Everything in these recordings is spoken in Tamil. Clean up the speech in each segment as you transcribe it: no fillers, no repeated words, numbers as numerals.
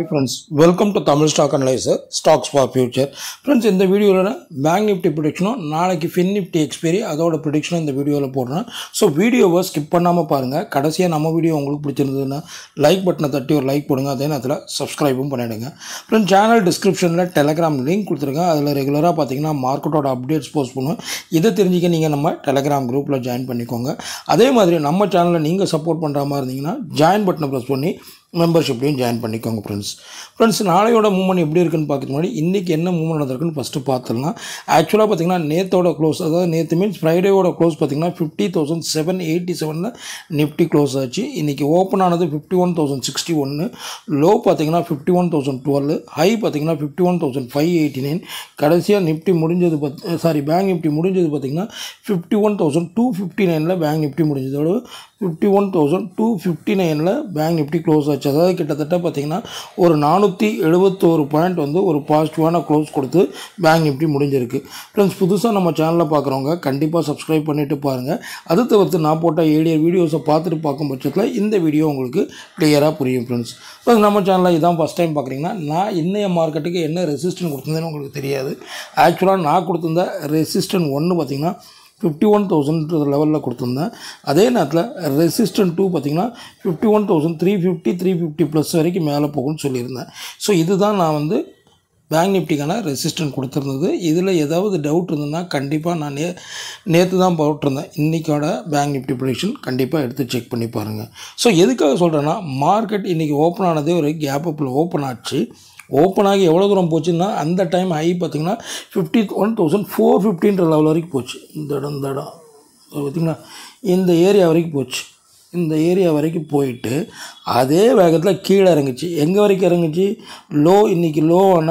Friends, welcome to Tamil Stock Analyser, Stocks for Future. Friends, in the video, Bank Nifty prediction, நாளைக்கு Fin Nifty expiry, அதோட prediction இந்த வீடியோல போடுறேன். So வீடியோவை skip பண்ணாம பாருங்க. கடைசியா நம்ம வீடியோ உங்களுக்கு பிடிச்சிருந்ததுன்னா லைக் பட்டனை தட்டி ஒரு லைக் போடுங்க. அதே நேரத்துல சப்ஸ்கிரைபும் பண்ணிடுங்க. Friends, சேனல் டிஸ்கிரிப்ஷன்ல Telegram லிங்க் கொடுத்திருக்கேன். அதுல ரெகுலரா பாத்தீங்கன்னா மார்க்கெட்டோட அப்டேட்ஸ் போஸ்ட் பண்ணுவேன். இத தெரிஞ்சிக்க நீங்க நம்ம Telegram குரூப்ல ஜாயின் பண்ணிக்கோங்க. அதே மாதிரி நம்ம சேனலை நீங்க சப்போர்ட் பண்ற மாதிரி இருந்தீங்கன்னா ஜாயின் பட்டனை பிரஸ் பண்ணி மெம்பர்ஷிப்லையும் ஜாயின் பண்ணிக்கோங்க ஃப்ரெண்ட்ஸ் நாளையோட மூவ்மெண்ட் எப்படி இருக்குன்னு பார்க்கறதுக்கு முன்னாடி இன்றைக்கி என்ன மூவ்மெண்ட் நடந்திருக்குன்னு ஃபஸ்ட்டு பார்த்துடலாம். ஆக்சுவலாக பார்த்தீங்கன்னா நேற்றோட க்ளோஸ், அதாவது நேற்று மீன்ஸ் ஃப்ரைடேவோட க்ளோஸ் பார்த்தீங்கன்னா 50,787 நிஃப்டி க்ளோஸ் ஆச்சு. இன்றைக்கி ஓப்பன் ஆனது 51,061, லோ பார்த்தீங்கன்னா 51,012, ஹை பார்த்தீங்கன்னா 51,589. கடைசியாக நிஃப்டி முடிஞ்சது பேங்க் நிஃப்டி முடிஞ்சது பார்த்தீங்கன்னா 51,259 பேங்க் நிஃப்டி முடிஞ்சதோடு 51,259 பேங்க் நிஃப்டி க்ளோஸ் ஆச்சு. அதாவது கிட்டத்தட்ட பார்த்தீங்கன்னா ஒரு 471 பாயிண்ட் வந்து ஒரு பாசிட்டிவான க்ளோஸ் கொடுத்து பேங்க் நிஃப்டி முடிஞ்சிருக்கு. ஃப்ரெண்ட்ஸ், புதுசாக நம்ம சேனலில் பார்க்குறவங்க கண்டிப்பாக சப்ஸ்கிரைப் பண்ணிவிட்டு பாருங்கள். அது தவிர்த்து நான் போட்ட ஏடியர் வீடியோஸை பார்த்துட்டு பார்க்கும் பட்சத்தில் இந்த வீடியோ உங்களுக்கு கிளியராக புரியும். ஃப்ரெண்ட்ஸ், நம்ம சேனலில் இதான் ஃபஸ்ட் டைம் பார்க்குறீங்கன்னா நான் இன்னைய மார்க்கெட்டுக்கு என்ன ரெசிஸ்டன்ட் கொடுத்துருந்தேன்னு உங்களுக்கு தெரியாது. ஆக்சுவலாக நான் கொடுத்துருந்த ரெசிஸ்டன்ட் 1 பார்த்திங்கன்னா 51,000 லெவலில் கொடுத்துருந்தேன். அதே நேரத்தில் ரெசிஸ்டன்ட் 2 பார்த்திங்கன்னா 51,350 350 ப்ளஸ் வரைக்கும் மேலே போகும்னு சொல்லியிருந்தேன். ஸோ இதுதான் நான் வந்து பேங்க் நிஃப்டிக்கான ரெசிஸ்டன்ட் கொடுத்துருந்தது. இதில் ஏதாவது டவுட் இருந்ததுன்னா கண்டிப்பாக நான் நேற்று தான் போட்டிருந்தேன். இன்றைக்கோட பேங்க் நிஃப்டி ப்ரெடிக்ஷன் கண்டிப்பாக எடுத்து செக் பண்ணி பாருங்கள். ஸோ எதுக்காக சொல்கிறேன்னா, மார்க்கெட் இன்றைக்கி ஓப்பன் ஆனதே ஒரு கேப் அப்பில் ஓப்பன் ஆச்சு. ஓப்பன் ஆகி எவ்வளோ தூரம் போச்சுன்னா அந்த டைம் ஹை பார்த்திங்கன்னா 51,450 லெவல் வரைக்கும் போச்சு. இந்த இடம் பார்த்திங்கன்னா இந்த ஏரியா வரைக்கும் போச்சு. இந்த ஏரியா வரைக்கும் போயிட்டு அதே வேகத்தில் கீழே இறங்குச்சு. எங்கே வரைக்கும் இறங்குச்சு? இன்றைக்கி லோவான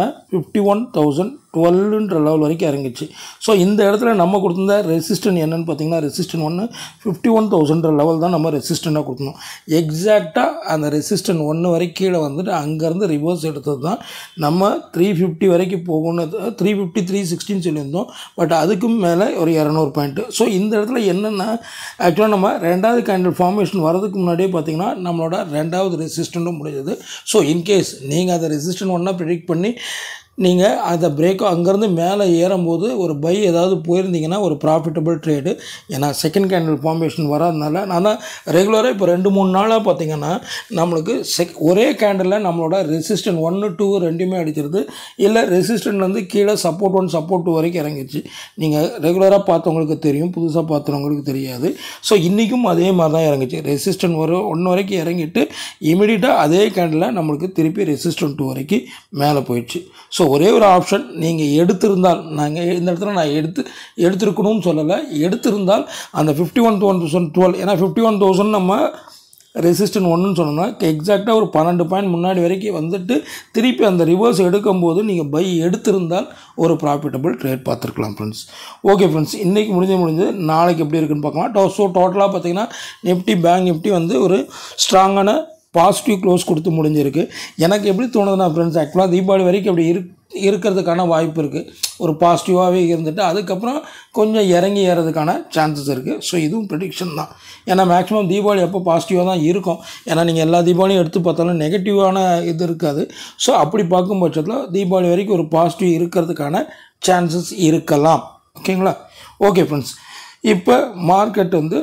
51,012 லெவல் வரைக்கும் இறங்குச்சு. ஸோ இந்த இடத்துல நம்ம கொடுத்துருந்த ரெசிஸ்டன்ட் என்னென்னு பார்த்தீங்கன்னா, ரெசிஸ்டன்ட் 1 51,000 லெவல் தான் நம்ம ரெசிஸ்டண்ட்டாக கொடுத்தோம். எக்ஸாக்டாக அந்த ரெசிஸ்டன்ட் 1 வரைக்கும் கீழே வந்துட்டு அங்கேருந்து ரிவர்ஸ் எடுத்தது தான் நம்ம 350 வரைக்கும் போகணும்னு 350 360 சொல்லியிருந்தோம். பட் அதுக்கும் மேலே ஒரு 200 பாயிண்ட்டு. ஸோ இந்த இடத்துல என்னென்னா, ஆக்சுவலாக நம்ம ரெண்டாவது கேண்டில் ஃபார்மேஷன் வரதுக்கு முன்னாடியே பார்த்திங்கன்னா நம்மளோட ரெண்டாவது ரெசிஸ்டண்ட்டும் முடிஞ்சது. ஸோ இன்கேஸ் நீங்கள் அதை ரெசிஸ்டன்ட் 1 ப்ரெடிக்ட் பண்ணி நீங்கள் அதை பிரேக்கோ அங்கேருந்து மேலே ஏறும்போது ஒரு பை ஏதாவது போயிருந்தீங்கன்னா ஒரு ப்ராஃபிட்டபிள் ட்ரேடு. ஏன்னா செகண்ட் கேண்டில் ஃபார்மேஷன் வராதனால நான் தான் ரெகுலராக இப்போ 2-3 நாளாக பார்த்திங்கன்னா நம்மளுக்கு ஒரே கேண்டிலில் நம்மளோட ரெசிஸ்டன்ட் 1 2 ரெண்டுமே அடிச்சிருது. இல்லை ரெசிஸ்டன்ட்லேருந்து கீழே சப்போர்ட் 1 சப்போர்ட் 2 வரைக்கும் இறங்கிடுச்சு. நீங்கள் ரெகுலராக பார்த்தவங்களுக்கு தெரியும், புதுசாக பார்த்தவங்களுக்கு தெரியாது. ஸோ இன்றைக்கும் அதே மாதிரி தான் இறங்கிச்சு. ரெசிஸ்டன்ட் 1 வரைக்கும் இறங்கிட்டு இமீடியட்டாக அதே கேண்டில் நம்மளுக்கு திருப்பி ரெசிஸ்டன்ட் 2 வரைக்கும் மேலே போயிடுச்சு. ஸோ ஒரே ஒரு ஆப்ஷன் நீங்கள் எடுத்திருந்தால், நாங்கள் இந்த இடத்துல நான் எடுத்திருக்கணும்னு சொல்லலை, எடுத்திருந்தால் அந்த 51,012, ஏன்னா 51,000 நம்ம ரெசிஸ்டன்ட் 1ன்னு சொன்னோம்னா எக்ஸாக்டாக ஒரு 12 பாயிண்ட் முன்னாடி வரைக்கும் வந்துட்டு திருப்பி அந்த ரிவர்ஸ் எடுக்கும்போது நீங்கள் பை எடுத்திருந்தால் ஒரு ப்ராஃபிட்டபிள் ட்ரேட் பார்த்துருக்கலாம். ஃப்ரெண்ட்ஸ், ஓகே ஃப்ரெண்ட்ஸ், இன்றைக்கி முடிஞ்சு நாளைக்கு எப்படி இருக்குன்னு பார்க்கலாம். ஸோ டோட்டலாக பார்த்திங்கன்னா நிஃப்டி பேங்க் நிஃப்டி வந்து ஒரு ஸ்ட்ராங்கான பாசிட்டிவ் க்ளோஸ் கொடுத்து முடிஞ்சிருக்கு. எனக்கு எப்படி தோணுதுன்னா ஃப்ரெண்ட்ஸ், ஆக்சுவலாக தீபாவளி வரைக்கும் அப்படி இருக்கிறதுக்கான வாய்ப்பு இருக்குது. ஒரு பாசிட்டிவாகவே இருந்துட்டு அதுக்கப்புறம் கொஞ்சம் இறங்கி ஏறதுக்கான சான்சஸ் இருக்குது. ஸோ இதுவும் ப்ரெடிக்ஷன் தான். ஏன்னா மேக்ஸிமம் தீபாவளி அப்போ பாசிட்டிவாக தான் இருக்கும். ஏன்னா நீங்கள் எல்லா தீபாவளியும் எடுத்து பார்த்தாலும் நெகட்டிவான இது இருக்காது. ஸோ அப்படி பார்க்கும் பட்சத்தில் தீபாவளி வரைக்கும் ஒரு பாசிட்டிவ் இருக்கிறதுக்கான சான்சஸ் இருக்கலாம். ஓகேங்களா? ஓகே ஃப்ரெண்ட்ஸ், இப்போ மார்க்கெட் வந்து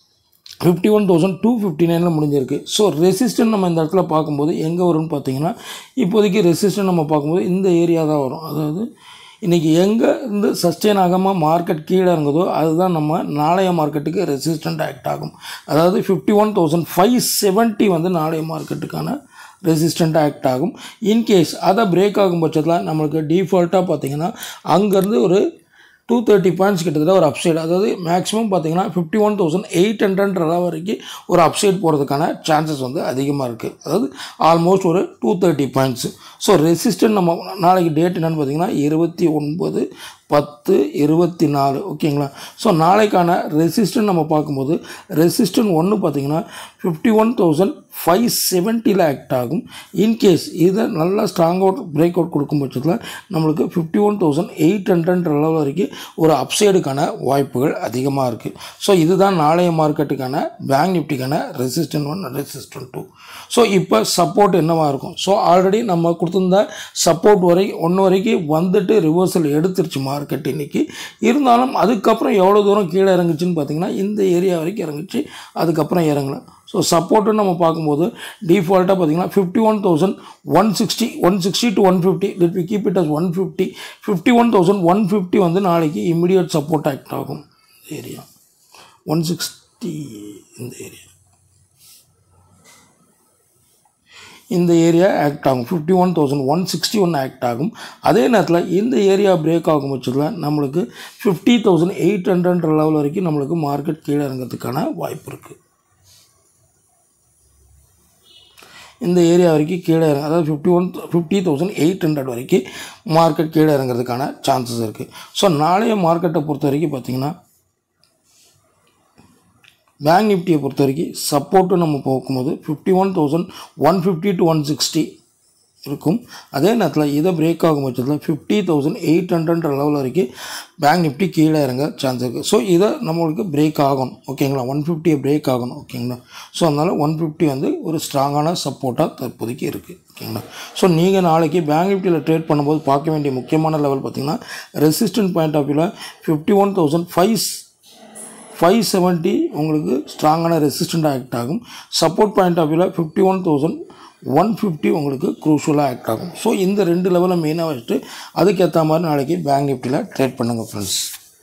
51,259 முடிஞ்சிருக்கு. ஸோ ரெசிஸ்டன்ட் நம்ம இந்த இடத்துல பார்க்கும்போது எங்கே வரும்னு பார்த்தீங்கன்னா, இப்போதைக்கு ரெசிஸ்டன்ட் நம்ம பார்க்கும்போது இந்த ஏரியா தான் வரும். அதாவது இன்றைக்கி எங்கே இருந்து சஸ்டெயின் ஆகாமல் மார்க்கெட் கீழே இறங்குதோ அதுதான் நம்ம நாளைய மார்க்கெட்டுக்கு ரெசிஸ்டன்ட் ஆக்ட் ஆகும். அதாவது 51,570 வந்து நாளைய மார்க்கெட்டுக்கான ரெசிஸ்டன்ட் ஆக்ட் ஆகும். இன்கேஸ் அதை பிரேக் ஆகும் பட்சத்தில் நம்மளுக்கு டிஃபால்ட்டாக பார்த்திங்கன்னா அங்கேருந்து ஒரு 230 பாயிண்ட்ஸ் கிட்டத்தட்ட ஒரு அப்சைட், அதாவது மேக்ஸிமம் பார்த்திங்கன்னா 51,800 வரைக்கும் ஒரு அப்சைட் போகிறதுக்கான சான்சஸ் வந்து அதிகமாக இருக்குது. அதாவது ஆல்மோஸ்ட் ஒரு 230 பாயிண்ட்ஸு. ஸோ ரெசிஸ்டன்ட் நம்ம நாளைக்கு டேட் என்னென்னு பார்த்திங்கன்னா 29 10.24 ஓகேங்களா. ஸோ நாளைக்கான ரெசிஸ்டன்ட் நம்ம பார்க்கும்போது ரெசிஸ்டன்ட் ஒன்று பார்த்தீங்கன்னா 51,570 ஆக்ட் ஆகும். இன்கேஸ் இதை நல்லா ஸ்ட்ராங் அவுட் பிரேக் அவுட் கொடுக்கும் பட்சத்தில் நம்மளுக்கு 51,800 லெவல் வரைக்கும் ஒரு அப்சைடுக்கான வாய்ப்புகள் அதிகமாக இருக்குது. ஸோ இதுதான் நாளைய மார்க்கெட்டுக்கான பேங்க் நிஃப்டிக்கான ரெசிஸ்டன்ட் 1 ரெசிஸ்டன்ட் 2. ஸோ இப்போ சப்போர்ட் என்னவாக இருக்கும்? ஸோ ஆல்ரெடி நம்ம கொடுத்துருந்த சப்போர்ட் ஒன்று வரைக்கும் வந்துட்டு ரிவர்சல் எடுத்துருச்சு மார்க்கெட் இன்றைக்கி. இருந்தாலும் அதுக்கப்புறம் எவ்வளோ தூரம் கீழே இறங்குச்சுன்னு பார்த்தீங்கன்னா இந்த ஏரியா வரைக்கும் இறங்குச்சு, அதுக்கப்புறம் இறங்கலை. ஸோ சப்போர்ட்டுன்னு நம்ம பார்க்கும்போது டிஃபால்ட்டாக பார்த்தீங்கன்னா 51,160 to 150 let we keep it as 150. 51,150 வந்து நாளைக்கு இமிடியட் சப்போர்ட் ஆக்ட் ஆகும். ஏரியா 160 இந்த ஏரியா ஆக்ட் ஆகும். 51,161 ஆக்ட் ஆகும். அதே நேரத்தில் இந்த ஏரியா பிரேக் ஆகும் பட்சத்தில் நம்மளுக்கு 50,800 லெவல் வரைக்கும் நம்மளுக்கு மார்க்கெட் கீழே இறங்கிறதுக்கான வாய்ப்பு இருக்குது. இந்த ஏரியா வரைக்கும் கீழே இறங்க, அதாவது 50,800 வரைக்கும் மார்க்கெட் கீழே இறங்கிறதுக்கான சான்சஸ் இருக்குது. ஸோ நாளைய மார்க்கெட்டை பொறுத்த வரைக்கும் பார்த்திங்கன்னா பேங்க் நிஃப்டியை பொறுத்த வரைக்கும் சப்போர்ட்டு நம்ம பார்க்கும்போது 51,150 to 160 இருக்கும். அதே நேரத்தில் இதை பிரேக் ஆகும் பட்சத்தில் 50,800 லெவல் வரைக்கும் பேங்க் நிஃப்டி கீழே இறங்க சான்ஸ் இருக்குது. ஸோ இதை நம்மளுக்கு பிரேக் ஆகணும் ஓகேங்களா, 150 பிரேக் ஆகணும் ஓகேங்களா. ஸோ அதனால் 150 வந்து ஒரு ஸ்ட்ராங்கான சப்போர்ட்டாக தற்போதைக்கு இருக்குது ஓகேங்களா. ஸோ நீங்கள் நாளைக்கு பேங்க் நிஃப்டியில் ட்ரேட் பண்ணும்போது பார்க்க வேண்டிய முக்கியமான லெவல் பார்த்திங்கன்னா ரெசிஸ்டன்ட் பாயிண்ட் ஆஃப் வியூவில் 51,570 உங்களுக்கு ஸ்ட்ராங்கான ரெசிஸ்டண்ட்டாக ஆக்ட் ஆகும். சப்போர்ட் பாயிண்ட் ஆஃப் வியூவில் 51,150 உங்களுக்கு க்ரூஷியலாக ஆக்ட் ஆகும். ஸோ இந்த ரெண்டு லெவலை மெயினாக வச்சுட்டு அதுக்கேற்ற மாதிரி நாளைக்கு பேங்க் நிஃப்டியில் ட்ரேட் பண்ணுங்கள் ஃப்ரெண்ட்ஸ்.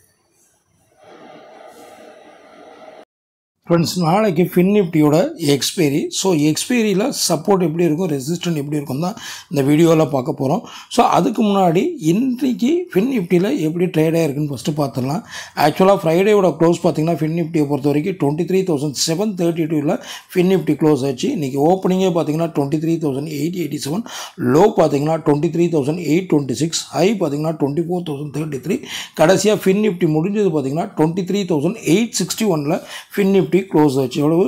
ஃப்ரெண்ட்ஸ் நாளைக்கு ஃபின் நிஃப்டியோட எக்ஸ்பைரி. ஸோ எக்ஸ்பைரியில் சப்போர்ட் எப்படி இருக்கும், ரெசிஸ்டன்ட் எப்படி இருக்கும் தான் இந்த வீடியோவில் பார்க்க போகிறோம். ஸோ அதுக்கு முன்னாடி இன்றைக்கி ஃபின் நிஃப்டியில் எப்படி ட்ரேட் ஆகிருக்குன்னு ஃபஸ்ட்டு பார்த்துடலாம். ஆக்சுவலாக ஃப்ரைடேயோட க்ளோஸ் பார்த்திங்கன்னா ஃபின் நிஃப்டியை பொறுத்த வரைக்கும் 23,732 ஃபின் நிஃப்டி க்ளோஸ் ஆச்சு. இன்றைக்கி ஓப்பனிங்கே பார்த்திங்கன்னா 23,887, லோ பார்த்திங்கன்னா 23,826, ஹை பார்த்திங்கன்னா 24,033. கடைசியாக ஃபின் நிஃப்டி முடிஞ்சது பார்த்திங்கன்னா 23,861 ஃபின் நிஃப்டி க்ளோஸ் ஆச்சு. எவ்வளவு?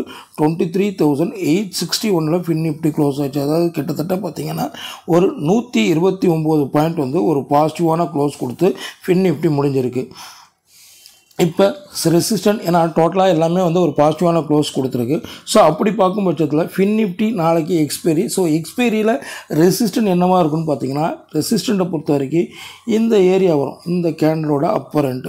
23,861 ஃபின் நிஃப்டி க்ளோஸ் ஆச்சு. அதாவது கிட்டத்தட்ட பார்த்திங்கன்னா ஒரு 129 பாயிண்ட் வந்து ஒரு பாசிட்டிவான க்ளோஸ் கொடுத்து ஃபின் நிஃப்டி முடிஞ்சிருக்கு. இப்போ ரெசிஸ்டன்ட் ஏன்னா டோட்டலாக எல்லாமே வந்து ஒரு பாசிட்டிவான க்ளோஸ் கொடுத்துருக்கு. ஸோ அப்படி பார்க்கும் பட்சத்தில் ஃபின் நிஃப்டி நாளைக்கு எக்ஸ்பைரி. ஸோ எக்ஸ்பைரியில் ரெசிஸ்டன்ட் என்னவாக இருக்குன்னு பார்த்தீங்கன்னா ரெசிஸ்டண்ட்டை பொறுத்த வரைக்கும் இந்த ஏரியா வரும், இந்த கேண்டலோட அப்பர் எண்டு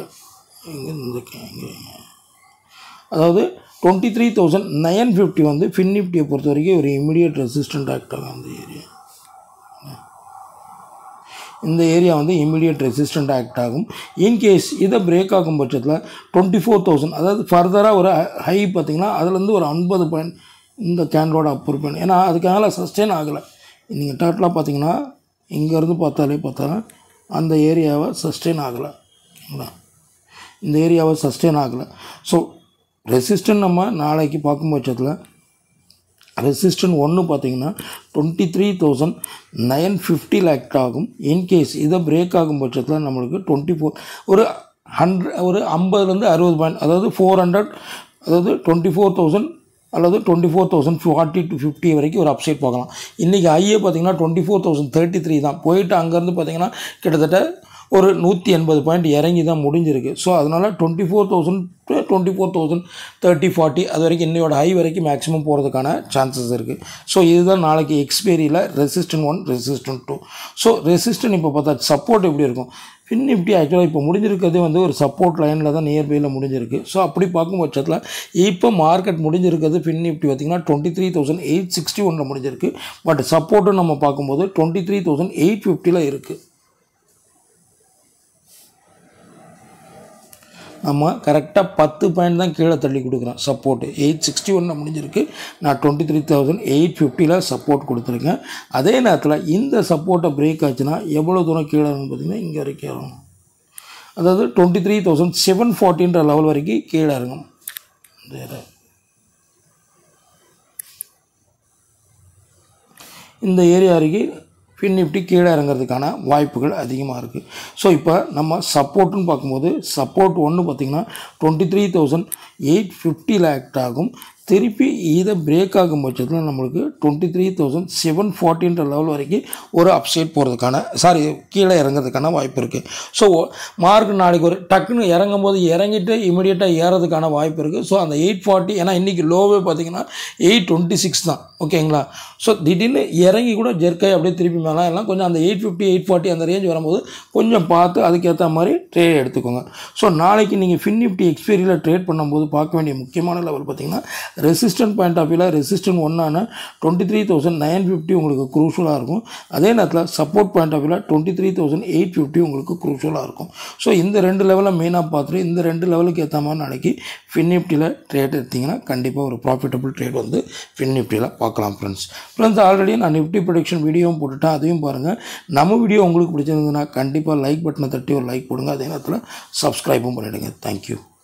அதாவது 23,950 வந்து ஃபின் நிஃப்டியை பொறுத்த வரைக்கும் ஒரு இமிடியட் ரெசிஸ்டன்ட் ஆக்ட் ஆகும். இந்த ஏரியா வந்து இமிடியட் ரெசிஸ்டன்ட் ஆக்ட் ஆகும். இன்கேஸ் இதை பிரேக் ஆகும் பட்சத்தில் 24,000 அதாவது ஃபர்தராக ஒரு ஹை பார்த்திங்கன்னா அதுலேருந்து ஒரு 50 பாயிண்ட் இந்த கேண்டலோட அப்பர் பாயிண்ட். ஏன்னா அதுக்காக சஸ்டெயின் ஆகலை. நீங்கள் டோட்டலாக பார்த்தீங்கன்னா இங்கேருந்து பார்த்தா அந்த ஏரியாவை சஸ்டெயின் ஆகலை ஓகேங்களா, இந்த ஏரியாவை சஸ்டெயின் ஆகலை. ஸோ ரெசிஸ்டன்ட் நம்ம நாளைக்கு பார்க்கும் பட்சத்தில் ரெசிஸ்டன்ட் ஒன்று பார்த்திங்கன்னா 23,950 ஆக்ட் ஆகும். இன்கேஸ் இதை பிரேக் ஆகும் பட்சத்தில் நம்மளுக்கு 24 ஒரு 50லேருந்து 60 பாயிண்ட் அதாவது 400 அதாவது 24,000 அல்லது 24,040 to 50 வரைக்கும் ஒரு அப்சைட் பார்க்கலாம். இன்றைக்கி ஐயே பார்த்திங்கன்னா 24,033 தான் போயிட்டு அங்கேருந்து பார்த்திங்கன்னா கிட்டத்தட்ட ஒரு 180 பாயிண்ட் இறங்கி தான் முடிஞ்சிருக்கு. ஸோ அதனால் 24,000 to 24,030, 40 அது வரைக்கும் இன்னையோட ஹை வரைக்கும் மேக்ஸிமம் போகிறதுக்கான சான்சஸ் இருக்குது. ஸோ இதுதான் நாளைக்கு எக்ஸ்பைரியில் ரெசிஸ்டன்ட் 1 ரெசிஸ்டன்ட் 2. ஸோ ரெசிஸ்டன்ட் இப்போ பார்த்தா சப்போர்ட் எப்படி இருக்கும்? ஃபின் நிஃப்டி ஆக்சுவலாக இப்போ முடிஞ்சிருக்கிறது வந்து ஒரு சப்போர்ட் லைனில் தான் நியர்பையில் முடிஞ்சிருக்கு. ஸோ அப்படி பார்க்கும் பட்சத்தில் இப்போ மார்க்கெட் முடிஞ்சிருக்கிறது ஃபின் நிஃப்டி பார்த்திங்கன்னா 23,861 முடிஞ்சிருக்கு. பட் சப்போர்ட்டும் நம்ம பார்க்கும்போது 23,850 இருக்குது. நம்ம கரெக்டாக 10 பாயிண்ட் தான் கீழே தள்ளி கொடுக்குறோம். சப்போர்ட்டு 861 முடிஞ்சிருக்கு, நான் 23,850 சப்போர்ட் கொடுத்துருக்கேன். அதே நேரத்தில் இந்த சப்போர்ட்டை பிரேக் ஆச்சுன்னா எவ்வளோ தூரம் கீழே இருக்குன்னு பார்த்திங்கன்னா இங்கே வரைக்கும் இறங்கும். அதாவது 23,740 லெவல் வரைக்கும் கீழே இறங்கும். இந்த ஏரியா வரைக்கும் ஃபின் நிஃப்டி கீழே இறங்கிறதுக்கான வாய்ப்புகள் அதிகமாக இருக்குது. ஸோ இப்போ நம்ம சப்போர்ட்டுன்னு பார்க்கும்போது சப்போர்ட் ஒன்று பார்த்திங்கன்னா 23,850 லேக் ஆகும். திருப்பி இதை பிரேக் ஆகும் பட்சத்தில் நம்மளுக்கு 23,740 லெவல் வரைக்கும் ஒரு அப்சைட் போகிறதுக்கான கீழே இறங்கிறதுக்கான வாய்ப்பு இருக்குது. ஸோ மார்க் நாளைக்கு ஒரு டக்குன்னு இறங்கும் போது இறங்கிட்டு இமீடியட்டாக ஏறதுக்கான வாய்ப்பு இருக்குது. ஸோ அந்த 840 ஏன்னா இன்றைக்கி லோவே பார்த்திங்கன்னா 826 தான். ஓகேங்களா? ஸோ திடீர்னு இறங்கி கூட ஜெர்க்காய் அப்படியே திருப்பி மேலே எல்லாம் கொஞ்சம் அந்த 850 840 அந்த ரேஞ்ச் வரும்போது கொஞ்சம் பார்த்து அதுக்கேற்ற மாதிரி ட்ரேட் எடுத்துக்கோங்க. ஸோ நாளைக்கு நீங்கள் ஃபின் நிஃப்டி எக்ஸ்பீரியில் ட்ரேட் பண்ணும்போது பார்க்க வேண்டிய முக்கியமான லெவல் பார்த்திங்கன்னா ரெசிஸ்டன்ட் பாயிண்ட் ஆஃப் வியூவில் ரெசிஸ்டன்ட் ஒன்னான 23,950 உங்களுக்கு குரூஷலாக இருக்கும். அதே நேரத்தில் சப்போர்ட் பாயிண்ட் ஆஃப் வியூவில் 23,850 உங்களுக்கு குரூஷலாக இருக்கும். ஸோ இந்த ரெண்டு லெவலில் மெயினாக பார்த்துட்டு இந்த ரெண்டு லெவலுக்கு ஏற்ற மாதிரி நாளைக்கு ஃபின் நிஃப்டியில் ட்ரேட் எடுத்திங்கன்னா கண்டிப்பாக ஒரு ப்ராஃபிட்டபிள் ட்ரேட் வந்து ஃபின் நிஃப்டியில் பார்க்கலாம். ஃப்ரெண்ட்ஸ் ஆல்ரெடி நான் நிஃப்டி ப்ரொடிக்ஷன் வீடியோவும் போட்டுட்டேன், அதையும் பாருங்கள். நம்ம வீடியோ உங்களுக்கு பிடிச்சிருந்ததுன்னா கண்டிப்பாக லைக் பட்டனை தட்டி ஒரு லைக் போடுங்க. அதே நேரத்தில் சப்ஸ்கிரைபும் பண்ணிவிடுங்க. தேங்க்யூ.